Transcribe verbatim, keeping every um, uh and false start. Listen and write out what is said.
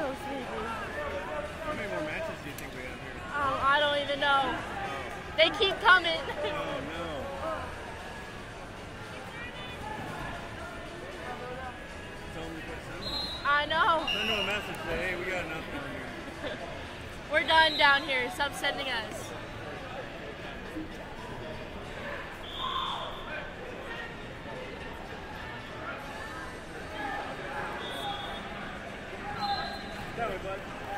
so sleepy. How many more matches do you think we have here? Um, I don't even know. Oh. They keep coming. Oh no. Tell them to quit sending them. I know. Send them a message, say, hey, we got enough down here. We're done down here. Stop sending us. That way, bud.